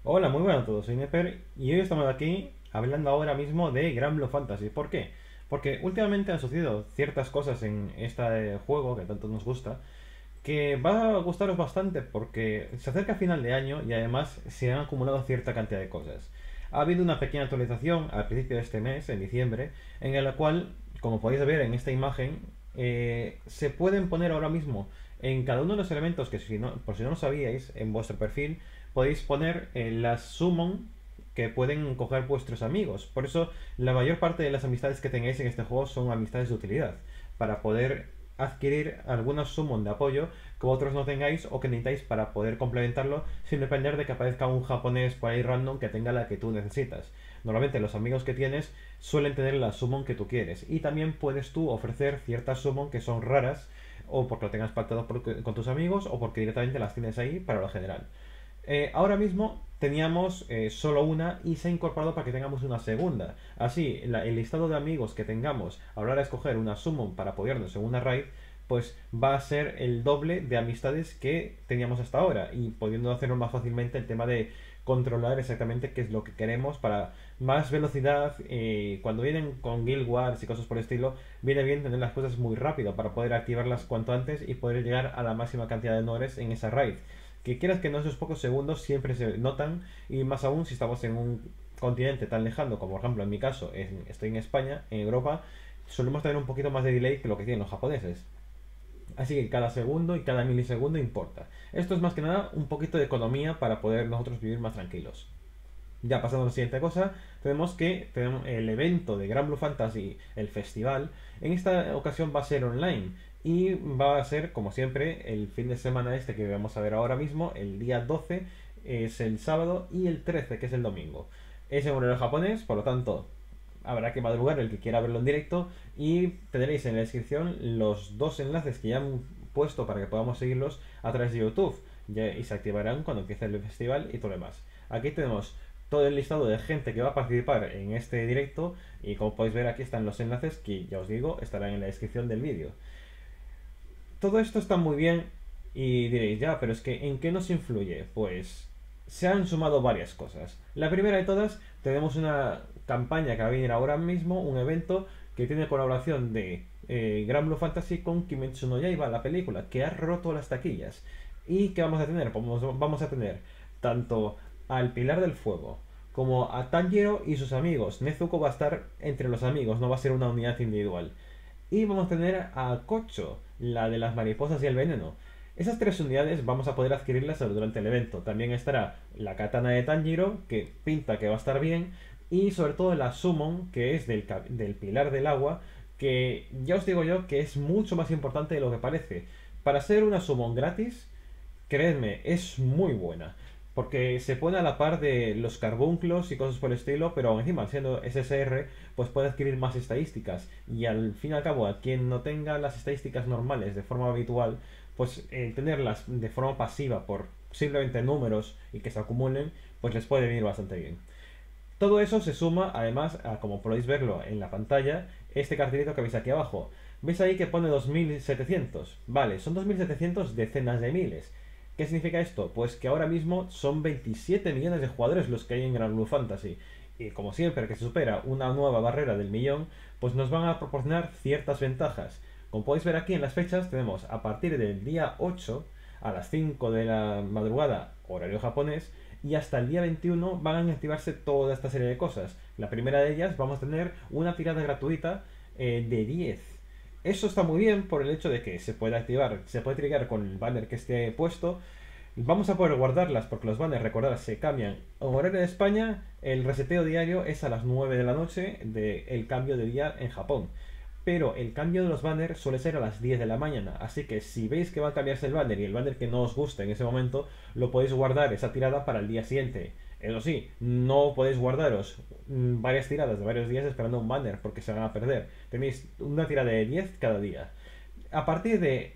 Hola, muy buenas a todos, soy Neper y hoy estamos aquí hablando ahora mismo de Gran Blue Fantasy. ¿Por qué? Porque últimamente han sucedido ciertas cosas en este juego que tanto nos gusta que va a gustaros bastante porque se acerca final de año y además se han acumulado cierta cantidad de cosas. Ha habido una pequeña actualización al principio de este mes, en diciembre, en la cual, como podéis ver en esta imagen, se pueden poner ahora mismo en cada uno de los elementos que, si no, por si no lo sabíais, en vuestro perfil podéis poner las summon que pueden coger vuestros amigos. Por eso, la mayor parte de las amistades que tengáis en este juego son amistades de utilidad, para poder adquirir algunos summon de apoyo que otros no tengáis o que necesitáis para poder complementarlo sin depender de que aparezca un japonés por ahí random que tenga la que tú necesitas. Normalmente los amigos que tienes suelen tener la summon que tú quieres y también puedes tú ofrecer ciertas summon que son raras o porque lo tengas pactado con tus amigos o porque directamente las tienes ahí para lo general. Ahora mismo teníamos solo una y se ha incorporado para que tengamos una segunda. Así, el listado de amigos que tengamos a la hora de escoger una summon para apoyarnos en una raid, pues va a ser el doble de amistades que teníamos hasta ahora y pudiendo hacerlo más fácilmente el tema de controlar exactamente qué es lo que queremos para más velocidad. Cuando vienen con Guild Wars y cosas por el estilo, viene bien tener las cosas muy rápido para poder activarlas cuanto antes y poder llegar a la máxima cantidad de honores en esa raid que quieras que no, esos pocos segundos siempre se notan y más aún si estamos en un continente tan lejano como por ejemplo en mi caso estoy en España, en Europa, solemos tener un poquito más de delay que lo que tienen los japoneses. Así que cada segundo y cada milisegundo importa. Esto es más que nada un poquito de economía para poder nosotros vivir más tranquilos. Ya pasando a la siguiente cosa, tenemos que tenemos el evento de Gran Blue Fantasy, el festival. En esta ocasión va a ser online y va a ser, como siempre, el fin de semana este que vamos a ver ahora mismo. El día 12 es el sábado y el 13 que es el domingo. Es en horario japonés, por lo tanto habrá que madrugar el que quiera verlo en directo y tendréis en la descripción los dos enlaces que ya han puesto para que podamos seguirlos a través de YouTube y se activarán cuando empiece el festival y todo lo demás. Aquí tenemos todo el listado de gente que va a participar en este directo y como podéis ver aquí están los enlaces que ya os digo estarán en la descripción del vídeo. Todo esto está muy bien y diréis, ya, pero es que ¿en qué nos influye? Pues se han sumado varias cosas. La primera de todas, tenemos una campaña que va a venir ahora mismo, un evento que tiene colaboración de Gran Blue Fantasy con Kimetsu no Yaiba, la película, que ha roto las taquillas. ¿Y qué vamos a tener? Pues vamos a tener tanto al Pilar del Fuego como a Tanjiro y sus amigos. Nezuko va a estar entre los amigos, no va a ser una unidad individual. Y vamos a tener a Kocho, la de las mariposas y el veneno. Esas tres unidades vamos a poder adquirirlas durante el evento. También estará la katana de Tanjiro, que pinta que va a estar bien. Y sobre todo la summon, que es del pilar del agua, que ya os digo yo que es mucho más importante de lo que parece. Para ser una summon gratis, creedme, es muy buena. Porque se pone a la par de los carbunclos y cosas por el estilo, pero encima, siendo SSR, pues puede adquirir más estadísticas. Y al fin y al cabo, a quien no tenga las estadísticas normales de forma habitual, pues tenerlas de forma pasiva por simplemente números y que se acumulen, pues les puede venir bastante bien. Todo eso se suma, además, a, como podéis verlo en la pantalla, este cartelito que veis aquí abajo. ¿Veis ahí que pone 2700? Vale, son 2700 decenas de miles. ¿Qué significa esto? Pues que ahora mismo son 27 millones de jugadores los que hay en Gran Blue Fantasy. Y como siempre que se supera una nueva barrera del millón, pues nos van a proporcionar ciertas ventajas. Como podéis ver aquí en las fechas, tenemos a partir del día 8 a las 5 de la madrugada, horario japonés, y hasta el día 21 van a activarse toda esta serie de cosas. La primera de ellas vamos a tener una tirada gratuita de 10. Eso está muy bien por el hecho de que se puede activar, se puede trigger con el banner que esté puesto. Vamos a poder guardarlas porque los banners, recordad, se cambian. En horario de España, el reseteo diario es a las 9 de la noche del cambio de día en Japón. Pero el cambio de los banners suele ser a las 10 de la mañana. Así que si veis que va a cambiarse el banner y el banner que no os gusta en ese momento, lo podéis guardar esa tirada para el día siguiente. Eso sí, no podéis guardaros varias tiradas de varios días esperando un banner porque se van a perder. Tenéis una tirada de 10 cada día. A partir de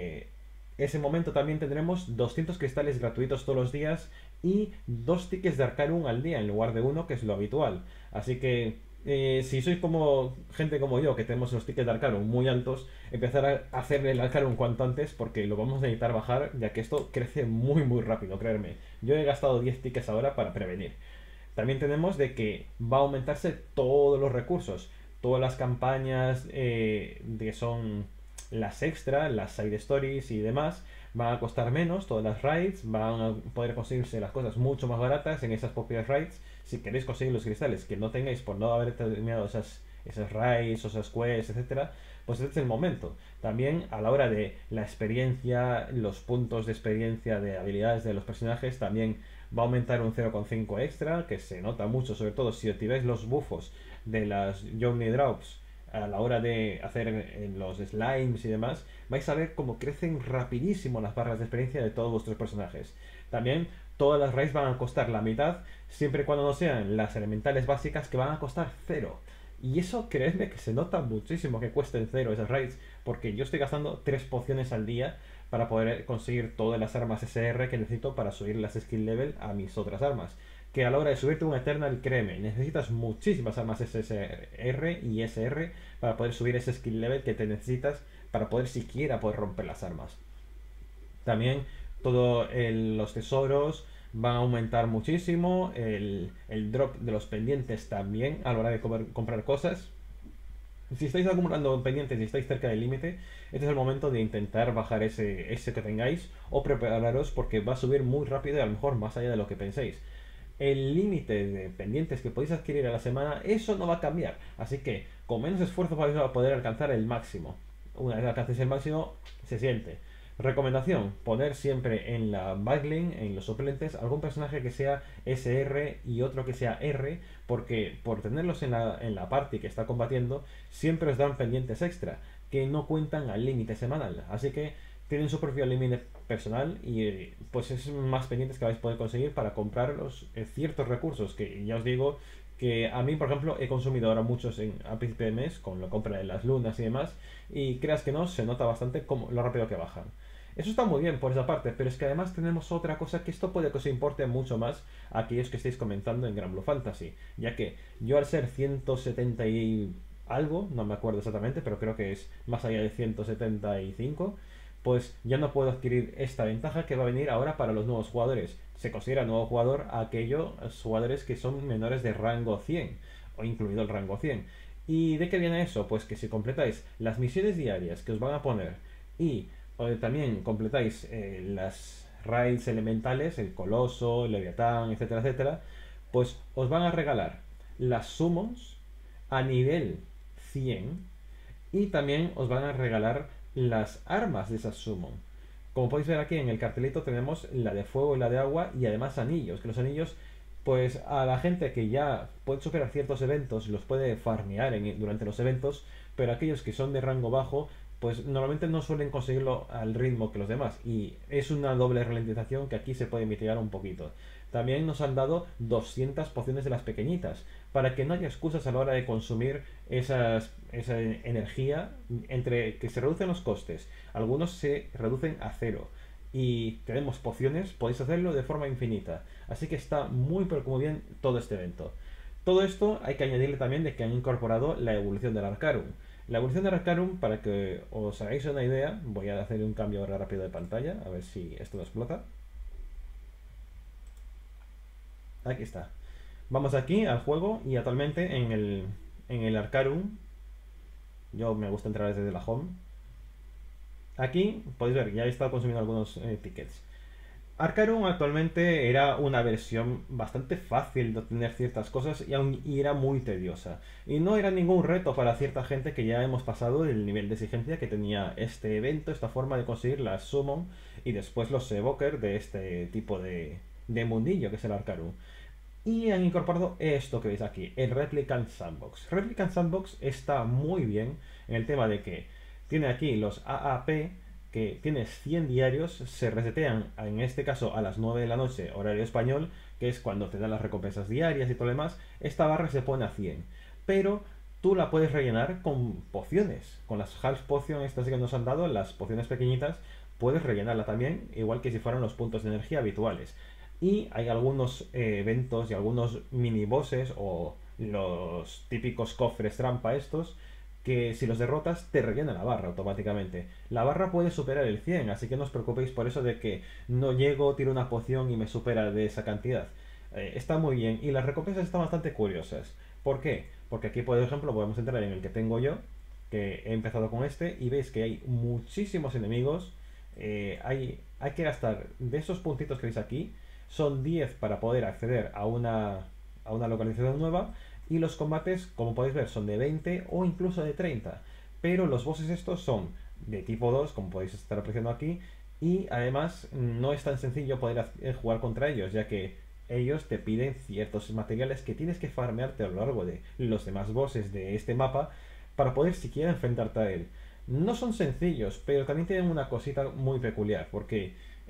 ese momento también tendremos 200 cristales gratuitos todos los días y 2 tickets de Arcanum al día en lugar de uno, que es lo habitual. Así que Si sois como gente como yo, que tenemos los tickets de Arcarum muy altos, empezar a hacer el Arcarum cuanto antes, porque lo vamos a necesitar bajar, ya que esto crece muy muy rápido, créeme. Yo he gastado 10 tickets ahora para prevenir. También tenemos de que va a aumentarse todos los recursos, todas las campañas que son las extra, las side stories y demás, van a costar menos, todas las raids, van a poder conseguirse las cosas mucho más baratas en esas propias raids. Si queréis conseguir los cristales que no tengáis por no haber terminado esas raids o esas quests, etcétera, pues este es el momento. También a la hora de la experiencia, los puntos de experiencia de habilidades de los personajes, también va a aumentar un 0,5 extra, que se nota mucho, sobre todo si activáis los buffos de las Journey Drops a la hora de hacer los slimes y demás, vais a ver cómo crecen rapidísimo las barras de experiencia de todos vuestros personajes. También todas las raids van a costar la mitad, siempre y cuando no sean las elementales básicas, que van a costar cero. Y eso, creedme que se nota muchísimo que cuesten cero esas raids, porque yo estoy gastando 3 pociones al día para poder conseguir todas las armas SR que necesito para subir las skill level a mis otras armas. Que a la hora de subirte un Eternal, créeme, necesitas muchísimas armas SSR y SR para poder subir ese skill level que te necesitas para poder siquiera poder romper las armas. También todos los tesoros van a aumentar muchísimo, el drop de los pendientes también a la hora de comprar cosas. Si estáis acumulando pendientes y estáis cerca del límite, este es el momento de intentar bajar ese que tengáis o prepararos, porque va a subir muy rápido y a lo mejor más allá de lo que penséis. El límite de pendientes que podéis adquirir a la semana, eso no va a cambiar. Así que con menos esfuerzo vais a poder alcanzar el máximo. Una vez alcances el máximo, se siente. Recomendación: poner siempre en la backlane, en los suplentes, algún personaje que sea SR y otro que sea R, porque por tenerlos en la party que está combatiendo, siempre os dan pendientes extra, que no cuentan al límite semanal. Así que tienen su propio límite personal y pues es más pendientes que vais a poder conseguir para comprar los ciertos recursos, que ya os digo que a mí, por ejemplo, he consumido ahora muchos a principio de mes con la compra de las lunas y demás, y creas que no, se nota bastante como lo rápido que bajan. Eso está muy bien por esa parte, pero es que además tenemos otra cosa, que esto puede que os importe mucho más a aquellos que estéis comentando en Gran Blue Fantasy, ya que yo, al ser 170 y algo, no me acuerdo exactamente, pero creo que es más allá de 175, pues ya no puedo adquirir esta ventaja que va a venir ahora para los nuevos jugadores. Se considera nuevo jugador a aquellos jugadores que son menores de rango 100, o incluido el rango 100. ¿Y de qué viene eso? Pues que si completáis las misiones diarias que os van a poner y también completáis las raids elementales, el Coloso, el Leviatán, etcétera, etcétera, pues os van a regalar las summons a nivel 100, y también os van a regalar las armas de esas summon. Como podéis ver aquí en el cartelito, tenemos la de fuego y la de agua, y además anillos, que los anillos, pues a la gente que ya puede superar ciertos eventos los puede farmear durante los eventos, pero aquellos que son de rango bajo, pues normalmente no suelen conseguirlo al ritmo que los demás, y es una doble ralentización que aquí se puede mitigar un poquito. También nos han dado 200 pociones de las pequeñitas, para que no haya excusas a la hora de consumir esa energía, entre que se reducen los costes, algunos se reducen a cero, y tenemos pociones, podéis hacerlo de forma infinita. Así que está muy pero muy bien todo este evento. Todo esto hay que añadirle también de que han incorporado la evolución del Arcarum. La evolución del Arcarum, para que os hagáis una idea, voy a hacer un cambio ahora rápido de pantalla, a ver si esto no explota. Aquí está. Vamos aquí al juego, y actualmente en el Arcarum, yo me gusta entrar desde la home. Aquí podéis ver, ya he estado consumiendo algunos tickets. Arcarum actualmente era una versión bastante fácil de obtener ciertas cosas, y era muy tediosa. Y no era ningún reto para cierta gente que ya hemos pasado el nivel de exigencia que tenía este evento, esta forma de conseguir las summon y después los evoker de este tipo de mundillo que es el Arcarum. Y han incorporado esto que veis aquí, el Replicant Sandbox. Replicant Sandbox está muy bien en el tema de que tiene aquí los AAP, que tienes 100 diarios, se resetean en este caso a las 9 de la noche, horario español, que es cuando te dan las recompensas diarias y todo lo demás. Esta barra se pone a 100, pero tú la puedes rellenar con pociones, con las Half Potion estas que nos han dado, las pociones pequeñitas, puedes rellenarla también, igual que si fueran los puntos de energía habituales. Y hay algunos eventos y algunos mini bosses o los típicos cofres trampa estos, que si los derrotas te rellena la barra automáticamente. La barra puede superar el 100, así que no os preocupéis por eso de que no llego, tiro una poción y me supera de esa cantidad. Está muy bien y las recompensas están bastante curiosas. ¿Por qué? Porque aquí, por ejemplo, podemos entrar en el que tengo yo, que he empezado con este, y veis que hay muchísimos enemigos. Hay que gastar de esos puntitos que veis aquí, son 10 para poder acceder a una localización nueva, y los combates, como podéis ver, son de 20 o incluso de 30. Pero los bosses estos son de tipo 2, como podéis estar apreciando aquí, y además no es tan sencillo poder jugar contra ellos, ya que ellos te piden ciertos materiales que tienes que farmearte a lo largo de los demás bosses de este mapa para poder siquiera enfrentarte a él. No son sencillos, pero también tienen una cosita muy peculiar, porque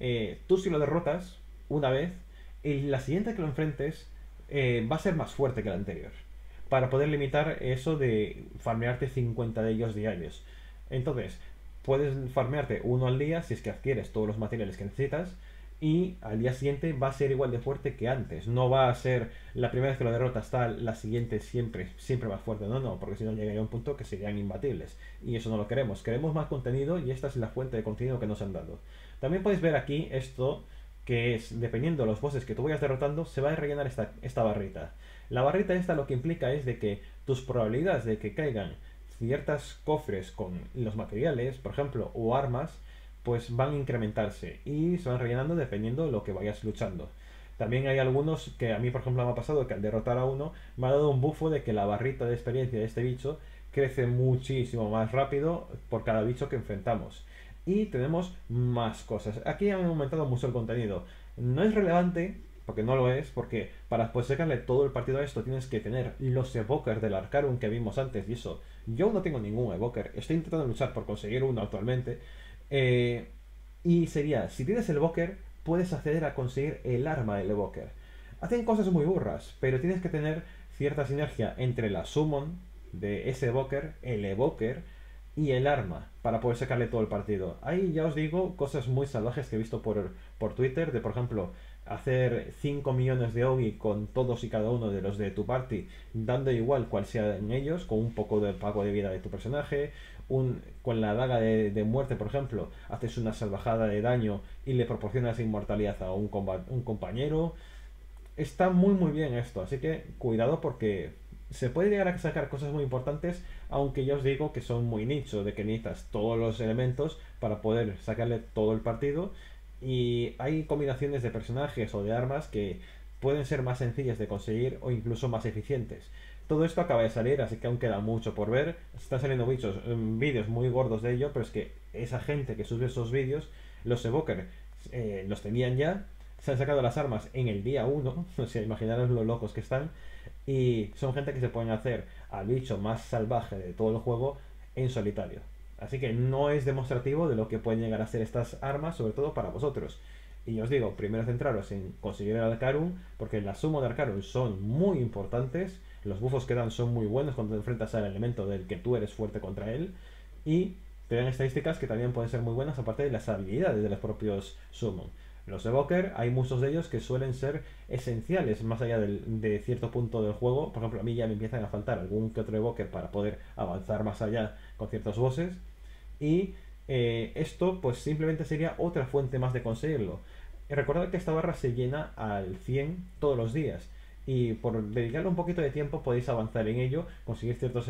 tú si lo derrotas una vez, la siguiente que lo enfrentes va a ser más fuerte que la anterior, para poder limitar eso de farmearte 50 de ellos diarios. Entonces, puedes farmearte uno al día si es que adquieres todos los materiales que necesitas, y al día siguiente va a ser igual de fuerte que antes. No va a ser la primera vez que lo derrotas tal, la siguiente siempre más fuerte. No, no, porque si no llegaría a un punto que serían imbatibles. Y eso no lo queremos. Queremos más contenido y esta es la fuente de contenido que nos han dado. También podéis ver aquí esto, que es, dependiendo de los bosses que tú vayas derrotando, se va a rellenar esta barrita. La barrita esta lo que implica es de que tus probabilidades de que caigan ciertas cofres con los materiales, por ejemplo, o armas, pues van a incrementarse y se van rellenando dependiendo de lo que vayas luchando. También hay algunos que a mí, por ejemplo, me ha pasado que al derrotar a uno me ha dado un bufo de que la barrita de experiencia de este bicho crece muchísimo más rápido por cada bicho que enfrentamos. Y tenemos más cosas. Aquí han aumentado mucho el contenido. No es relevante, porque no lo es, porque para poder sacarle todo el partido a esto tienes que tener los evokers del Arcarum que vimos antes, y eso, yo no tengo ningún evoker, estoy intentando luchar por conseguir uno actualmente. eh, y sería, si tienes el evoker, puedes acceder a conseguir el arma del evoker. Hacen cosas muy burras, pero tienes que tener cierta sinergia entre la summon de ese evoker, el evoker y el arma para poder sacarle todo el partido. Ahí ya os digo cosas muy salvajes que he visto por Twitter, de por ejemplo hacer 5 millones de Ogi con todos y cada uno de los de tu party, dando igual cual sea en ellos, con un poco de pago de vida de tu personaje, con la daga de muerte, por ejemplo, haces una salvajada de daño y le proporcionas inmortalidad a un compañero. Está muy bien esto, así que cuidado porque se puede llegar a sacar cosas muy importantes, aunque ya os digo que son muy nicho, de que necesitas todos los elementos para poder sacarle todo el partido, y hay combinaciones de personajes o de armas que pueden ser más sencillas de conseguir o incluso más eficientes. Todo esto acaba de salir, así que aún queda mucho por ver. Están saliendo vídeos muy gordos de ello, pero es que esa gente que sube esos vídeos, los Evoker, los tenían ya, se han sacado las armas en el día uno, o sea, imaginaros lo locos que están, y son gente que se pueden hacer al bicho más salvaje de todo el juego en solitario. Así que no es demostrativo de lo que pueden llegar a ser estas armas, sobre todo para vosotros. Y os digo, primero centraros en conseguir el Arcarum, porque las sumo de Arcarum son muy importantes, los buffos que dan son muy buenos cuando te enfrentas al elemento del que tú eres fuerte contra él, y te dan estadísticas que también pueden ser muy buenas aparte de las habilidades de los propios summon. Los evoker, hay muchos de ellos que suelen ser esenciales más allá de cierto punto del juego. Por ejemplo, a mí ya me empiezan a faltar algún que otro evoker para poder avanzar más allá con ciertos bosses. Y esto pues simplemente sería otra fuente más de conseguirlo. Recordad que esta barra se llena al 100 todos los días. Y por dedicarle un poquito de tiempo podéis avanzar en ello, conseguir ciertos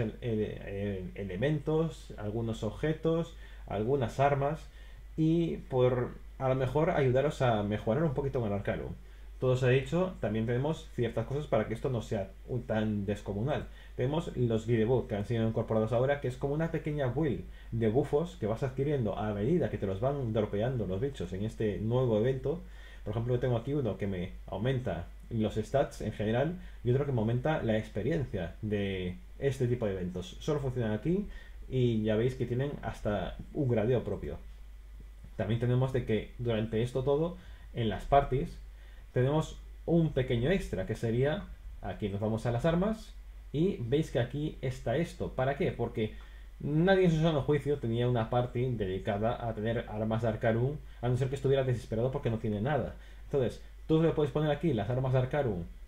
elementos, algunos objetos, algunas armas, y por a lo mejor ayudaros a mejorar un poquito con el Arcarum. Todo se ha dicho, también tenemos ciertas cosas para que esto no sea tan descomunal. Tenemos los Guidebook que han sido incorporados ahora, que es como una pequeña build de bufos que vas adquiriendo a medida que te los van dropeando los bichos en este nuevo evento. Por ejemplo, yo tengo aquí uno que me aumenta los stats en general y otro que me aumenta la experiencia de este tipo de eventos. Solo funcionan aquí y ya veis que tienen hasta un gradeo propio. También tenemos de que durante esto todo, en las parties, tenemos un pequeño extra que sería, aquí nos vamos a las armas y veis que aquí está esto. ¿Para qué? Porque nadie en su sano juicio tenía una party dedicada a tener armas de Arcarum, a no ser que estuviera desesperado porque no tiene nada. Entonces, tú le puedes poner aquí las armas de Arcarum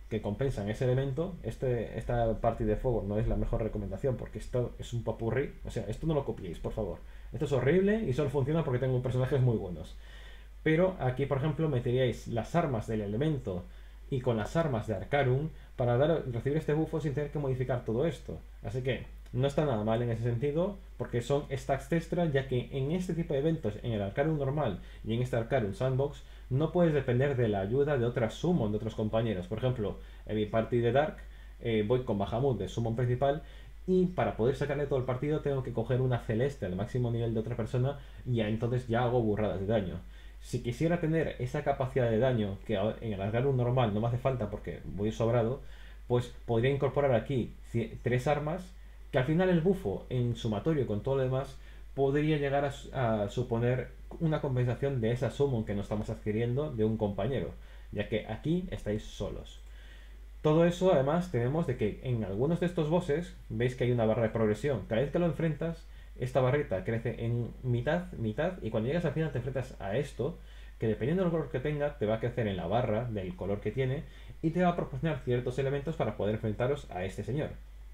que compensan ese elemento, esta partida de fuego no es la mejor recomendación porque esto es un popurrí. O sea, esto no lo copiéis, por favor. Esto es horrible y solo funciona porque tengo personajes muy buenos. Pero aquí, por ejemplo, meteríais las armas del elemento y con las armas de Arcarum para recibir este buffo sin tener que modificar todo esto. Así que no está nada mal en ese sentido, porque son stacks extra, ya que en este tipo de eventos, en el Arcarum normal y en este Arcarum Sandbox, no puedes depender de la ayuda de otras summon, de otros compañeros. Por ejemplo, en mi party de Dark, voy con Bahamut de summon principal, y para poder sacarle todo el partido tengo que coger una celeste al máximo nivel de otra persona, y entonces ya hago burradas de daño. Si quisiera tener esa capacidad de daño, que en el Arcarum normal no me hace falta porque voy sobrado, pues podría incorporar aquí 3 armas, que al final el bufo en sumatorio con todo lo demás podría llegar a suponer una compensación de esa summon que no estamos adquiriendo de un compañero, ya que aquí estáis solos. Todo eso además tenemos de que en algunos de estos bosses veis que hay una barra de progresión. Cada vez que lo enfrentas, esta barrita crece en mitad, mitad, y cuando llegas al final te enfrentas a esto, que dependiendo del color que tenga, te va a crecer en la barra del color que tiene y te va a proporcionar ciertos elementos para poder enfrentaros a este señor.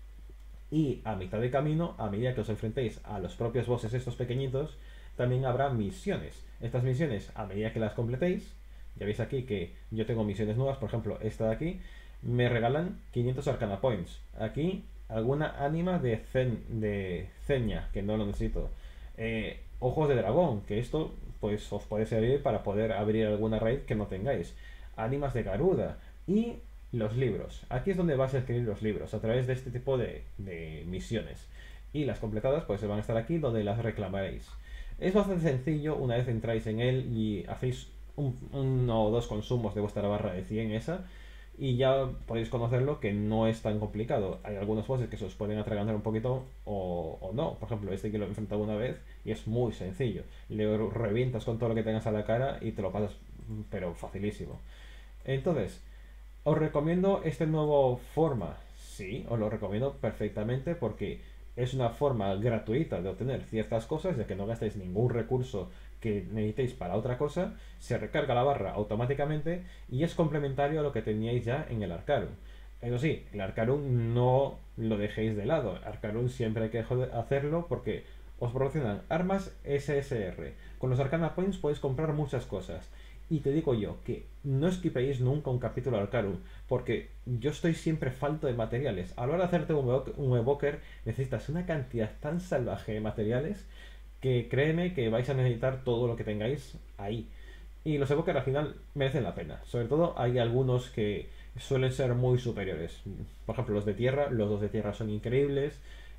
Y a mitad de camino, a medida que os enfrentéis a los propios bosses estos pequeñitos, también habrá misiones. Estas misiones, a medida que las completéis, ya veis aquí que yo tengo misiones nuevas, por ejemplo esta de aquí, me regalan 500 Arcana Points. Aquí alguna ánima de Ceña, que no lo necesito. Ojos de dragón, que esto pues os puede servir para poder abrir alguna raid que no tengáis. Ánimas de Garuda y los libros. Aquí es donde vais a adquirir los libros, a través de este tipo de misiones. Y las completadas pues van a estar aquí donde las reclamaréis. Es bastante sencillo una vez entráis en él y hacéis uno o dos consumos de vuestra barra de 100 esa, y ya podéis conocerlo, que no es tan complicado. Hay algunos bosses que se os pueden atragantar un poquito o no. Por ejemplo, este que lo he enfrentado una vez y es muy sencillo. Le revientas con todo lo que tengas a la cara y te lo pasas, pero facilísimo. Entonces, ¿os recomiendo este nuevo forma? Sí, os lo recomiendo perfectamente porque es una forma gratuita de obtener ciertas cosas, ya que no gastáis ningún recurso que necesitéis para otra cosa, se recarga la barra automáticamente y es complementario a lo que teníais ya en el Arcarum. Eso sí, el Arcarum no lo dejéis de lado. Arcarum siempre hay que hacerlo porque os proporcionan armas SSR. Con los Arcana Points podéis comprar muchas cosas. Y te digo yo que no esquipéis nunca un capítulo Arcarum, porque yo estoy siempre falto de materiales. A la hora de hacerte un evoker necesitas una cantidad tan salvaje de materiales que créeme que vais a necesitar todo lo que tengáis ahí. Y los evokers al final merecen la pena. Sobre todo hay algunos que suelen ser muy superiores. Por ejemplo, los de tierra, los dos de tierra son increíbles.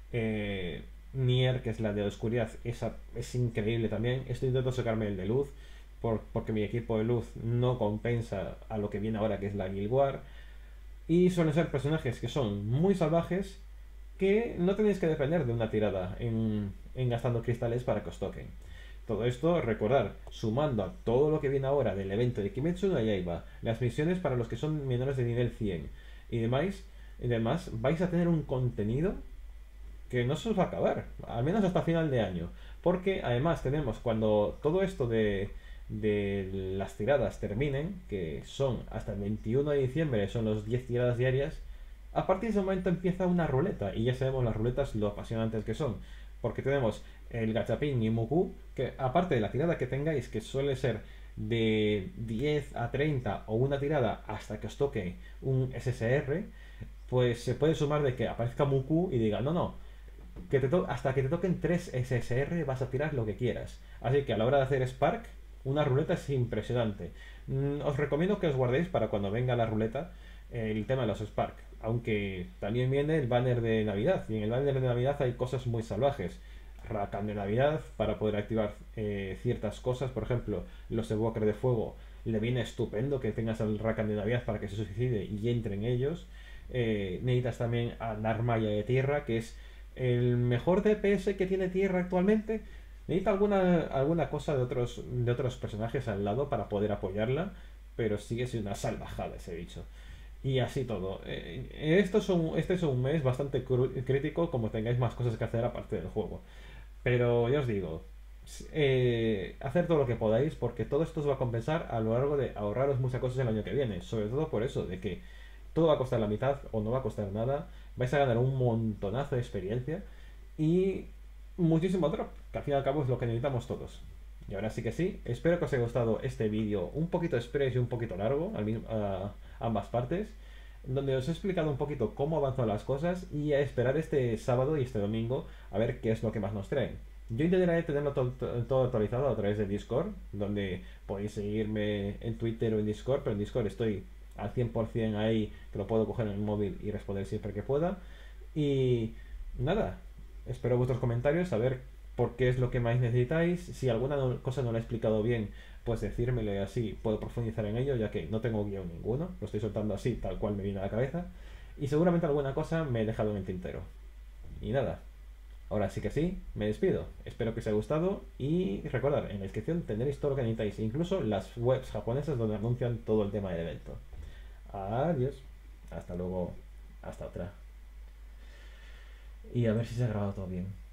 Nier, que es la de oscuridad, esa es increíble también. Estoy intentando sacarme el de luz porque mi equipo de luz no compensa a lo que viene ahora, que es la Guild War. Y suelen ser personajes que son muy salvajes, que no tenéis que depender de una tirada en gastando cristales para que os toquen. Todo esto, recordar, sumando a todo lo que viene ahora del evento de Kimetsu no Yaiba, las misiones para los que son menores de nivel 100 y demás, vais a tener un contenido que no se os va a acabar, al menos hasta final de año. Porque además tenemos, cuando todo esto de las tiradas terminen, que son hasta el 21 de diciembre, son los 10 tiradas diarias, a partir de ese momento empieza una ruleta, y ya sabemos las ruletas lo apasionantes que son, porque tenemos el gachapín y Muku, que aparte de la tirada que tengáis, que suele ser de 10 a 30 o una tirada hasta que os toque un SSR, pues se puede sumar de que aparezca Muku y diga, no, no, hasta que te toquen 3 SSR vas a tirar lo que quieras. Así que a la hora de hacer Spark, una ruleta es impresionante. Os recomiendo que os guardéis para cuando venga la ruleta el tema de los Spark. Aunque también viene el banner de Navidad. Y en el banner de Navidad hay cosas muy salvajes. Rakan de Navidad para poder activar ciertas cosas. Por ejemplo, los Evoker de Fuego. Le viene estupendo que tengas el Rakan de Navidad para que se suicide y entre en ellos. Necesitas también a Narmaya de Tierra, que es el mejor DPS que tiene Tierra actualmente. Necesita alguna cosa de otros personajes al lado para poder apoyarla, pero sigue siendo una salvajada ese bicho. Y así todo. Este es un mes bastante crítico, como tengáis más cosas que hacer aparte del juego. Pero ya os digo, hacer todo lo que podáis, porque todo esto os va a compensar a lo largo de ahorraros muchas cosas el año que viene. Sobre todo por eso, de que todo va a costar la mitad o no va a costar nada. Vais a ganar un montonazo de experiencia y muchísimo drop, que al fin y al cabo es lo que necesitamos todos. Y ahora sí que sí, espero que os haya gustado este vídeo un poquito express y un poquito largo, a ambas partes, donde os he explicado un poquito cómo avanzan las cosas y a esperar este sábado y este domingo a ver qué es lo que más nos traen. Yo intentaré tenerlo todo actualizado a través de Discord, donde podéis seguirme en Twitter o en Discord, pero en Discord estoy al 100% ahí, que lo puedo coger en el móvil y responder siempre que pueda. Y nada, espero vuestros comentarios, a ver por qué es lo que más necesitáis. Si alguna cosa no la he explicado bien, pues decírmelo y así puedo profundizar en ello, ya que no tengo guión ninguno, lo estoy soltando así, tal cual me viene a la cabeza. Y seguramente alguna cosa me he dejado en el tintero. Y nada, ahora sí que sí, me despido. Espero que os haya gustado y recordad, en la descripción tendréis todo lo que necesitáis, incluso las webs japonesas donde anuncian todo el tema del evento. Adiós. Hasta luego. Hasta otra. Y a ver si se ha grabado todo bien.